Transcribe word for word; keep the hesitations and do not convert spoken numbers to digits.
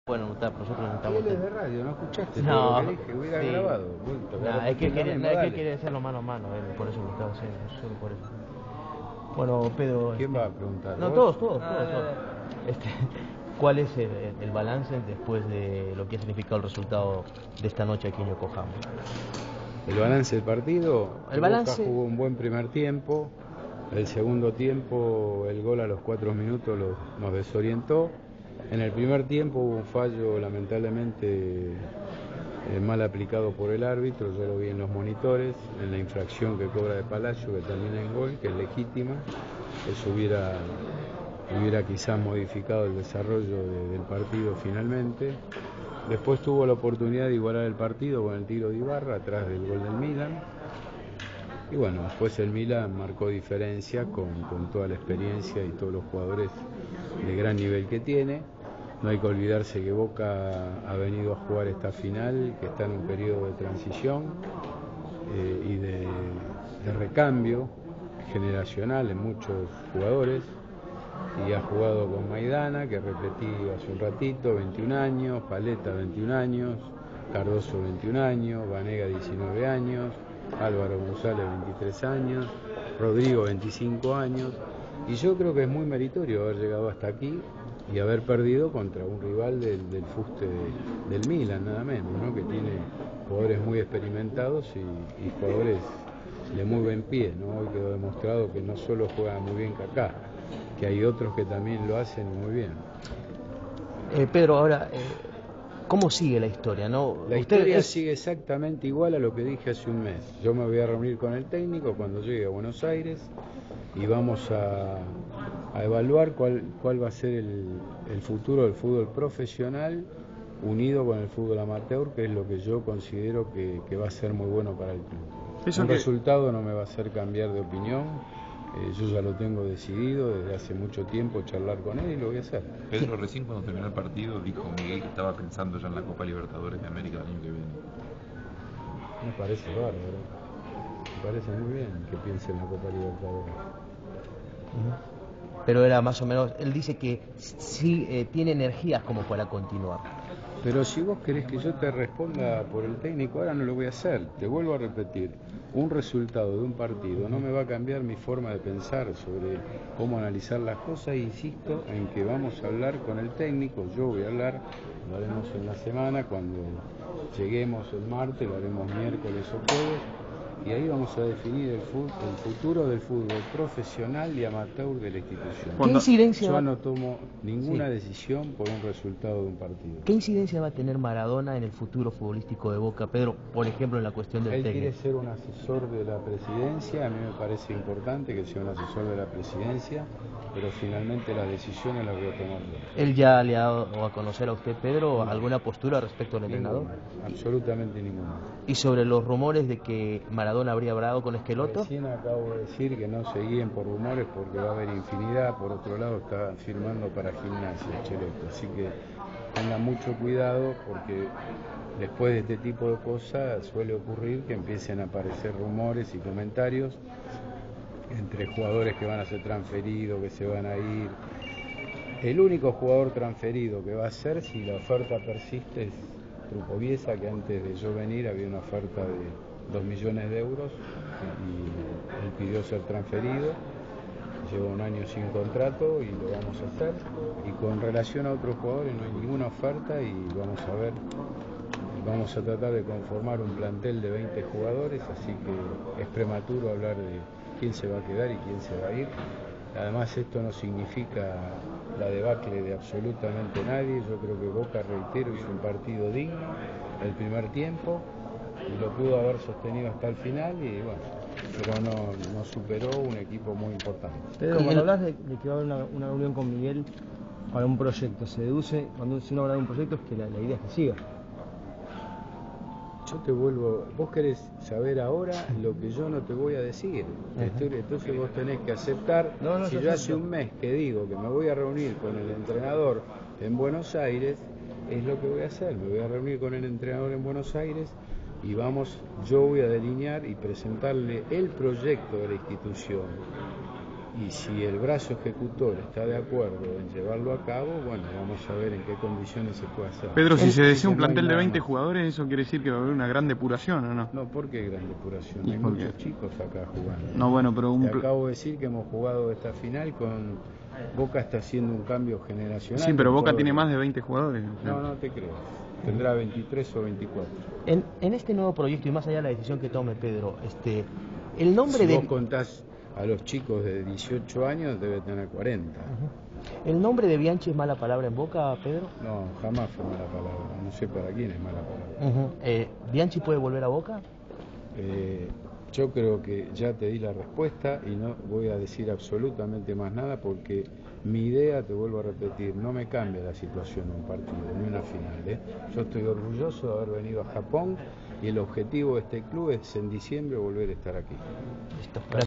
Bueno, está, nosotros no estamos... Él es de radio, ¿no escuchaste? No, todo lo que dije, hubiera sí. grabado. Bueno, No, es que, quiere, no, es que quiere hacerlo mano a mano, él, por eso lo estaba haciendo, solo por eso. Bueno, Pedro... ¿Quién este, va a preguntar? No, ¿Vos? todos, todos, todos. todos. Este, ¿Cuál es el, el balance después de lo que ha significado el resultado de esta noche aquí en Yokohama? El balance del partido, el balance... Boca jugó un buen primer tiempo, el segundo tiempo el gol a los cuatro minutos lo, nos desorientó, en el primer tiempo hubo un fallo lamentablemente eh, mal aplicado por el árbitro, yo lo vi en los monitores, en la infracción que cobra de Palacio que termina en gol, que es legítima, eso hubiera, hubiera quizás modificado el desarrollo de, del partido finalmente. Después tuvo la oportunidad de igualar el partido con el tiro de Ibarra atrás del gol del Milan. Y bueno, después el Milan marcó diferencia con, con toda la experiencia y todos los jugadores de gran nivel que tiene. No hay que olvidarse que Boca ha venido a jugar esta final, que está en un periodo de transición eh, y de, de recambio generacional en muchos jugadores. Y ha jugado con Maidana, que repetí hace un ratito, veintiún años, Paletta veintiún años, Cardoso veintiún años, Vanega diecinueve años, Álvaro González veintitrés años, Rodrigo veinticinco años, y yo creo que es muy meritorio haber llegado hasta aquí y haber perdido contra un rival del, del fuste de, del Milan, nada menos, ¿no? Que tiene jugadores muy experimentados y, y jugadores de muy buen pie, ¿no? Hoy quedó demostrado que no solo juega muy bien Kaká, que hay otros que también lo hacen muy bien. Eh, Pedro, ahora, eh, ¿cómo sigue la historia? ¿no? La Usted historia es... sigue exactamente igual a lo que dije hace un mes. Yo me voy a reunir con el técnico cuando llegue a Buenos Aires y vamos a, a evaluar cuál, cuál va a ser el, el futuro del fútbol profesional unido con el fútbol amateur, que es lo que yo considero que, que va a ser muy bueno para el club. Eso Un que... resultado no me va a hacer cambiar de opinión. Eh, yo ya lo tengo decidido desde hace mucho tiempo, charlar con él y lo voy a hacer. Pedro, recién cuando terminó el partido dijo Miguel que estaba pensando ya en la Copa Libertadores de América el año que viene. Me parece bárbaro, me parece muy bien que piense en la Copa Libertadores. Uh-huh. Pero era más o menos, él dice que sí eh, tiene energías como para continuar. Pero si vos querés que yo te responda por el técnico, ahora no lo voy a hacer. Te vuelvo a repetir, un resultado de un partido no me va a cambiar mi forma de pensar sobre cómo analizar las cosas. E insisto en que vamos a hablar con el técnico, yo voy a hablar, lo haremos en la semana, cuando lleguemos el martes, lo haremos miércoles o jueves, y ahí vamos a definir el, fútbol, el futuro del fútbol profesional y amateur de la institución. ¿Qué incidencia Yo va... no tomo ninguna sí. decisión por un resultado de un partido. ¿Qué incidencia va a tener Maradona en el futuro futbolístico de Boca, Pedro, por ejemplo, en la cuestión del Él técnico? quiere ser un asesor de la presidencia, a mí me parece importante que sea un asesor de la presidencia, pero finalmente las decisiones las voy a tomar yo. ¿Él ya le ha dado a conocer a usted, Pedro, No. alguna postura respecto al entrenador? Ninguna, absolutamente ninguna. ¿Y sobre los rumores de que Maradona habría hablado con Esqueloto? Recién acabo de decir que no se guíen por rumores porque va a haber infinidad. Por otro lado está firmando para Gimnasia Esqueloto, así que tengan mucho cuidado porque después de este tipo de cosas suele ocurrir que empiecen a aparecer rumores y comentarios entre jugadores que van a ser transferidos, que se van a ir. El único jugador transferido que va a ser, si la oferta persiste, es Trucoviesa, que antes de yo venir había una oferta de dos millones de euros y él pidió ser transferido. Lleva un año sin contrato y lo vamos a hacer. Y con relación a otros jugadores no hay ninguna oferta y vamos a ver, vamos a tratar de conformar un plantel de veinte jugadores, así que es prematuro hablar de quién se va a quedar y quién se va a ir. Además esto no significa la debacle de absolutamente nadie. Yo creo que Boca, reitero, hizo un partido digno el primer tiempo y lo pudo haber sostenido hasta el final y bueno, pero no, no superó un equipo muy importante. Pedro, cuando hablas de, de que va a haber una, una reunión con Miguel para un proyecto, se deduce, cuando uno habla de un proyecto es que la, la idea es que siga. Yo te vuelvo, vos querés saber ahora lo que yo no te voy a decir. Estoy, entonces vos tenés que aceptar. No, no, si yo, yo hace un mes que digo que me voy a reunir con el entrenador en Buenos Aires, es lo que voy a hacer. Me voy a reunir con el entrenador en Buenos Aires y vamos, yo voy a delinear y presentarle el proyecto de la institución y si el brazo ejecutor está de acuerdo en llevarlo a cabo, bueno, vamos a ver en qué condiciones se puede hacer. Pedro, si se desea un no hay plantel de nada veinte más. jugadores, ¿eso quiere decir que va a haber una gran depuración o no? No, ¿por qué gran depuración? ¿Y Hay por qué? muchos chicos acá jugando. No, bueno, pero un... Te acabo de decir que hemos jugado esta final con Boca, está haciendo un cambio generacional. Sí, pero Boca Todo tiene el- más de veinte jugadores. o sea. No, no te creo. Tendrá veintitrés o veinticuatro. En, en este nuevo proyecto, y más allá de la decisión que tome Pedro, este, el nombre Si de... vos contás a los chicos de dieciocho años, debe tener cuarenta. Ujú. ¿El nombre de Bianchi es mala palabra en Boca, Pedro? No, jamás fue mala palabra. No sé para quién es mala palabra. Ujú. Eh, ¿Bianchi puede volver a Boca? Eh, yo creo que ya te di la respuesta y no voy a decir absolutamente más nada porque mi idea, te vuelvo a repetir, no me cambia la situación en un partido, ni una final. ¿eh? Yo estoy orgulloso de haber venido a Japón y el objetivo de este club es en diciembre volver a estar aquí. Listo.